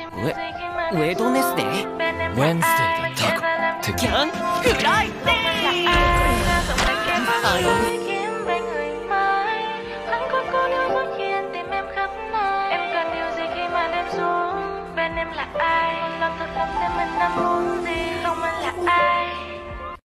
ウェドネスデーだタコってキャンフライデー